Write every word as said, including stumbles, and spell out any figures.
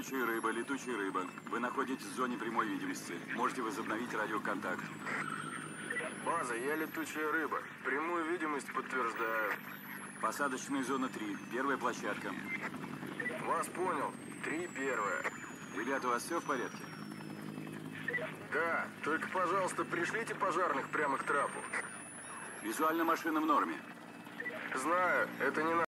Летучая рыба, летучая рыба. Вы находитесь в зоне прямой видимости. Можете возобновить радиоконтакт. База, я летучая рыба. Прямую видимость подтверждаю. Посадочная зона три. Первая площадка. Вас понял. Три первая. Ребята, у вас все в порядке? Да, только, пожалуйста, пришлите пожарных прямо к трапу. Визуально машина в норме. Знаю, это не надо.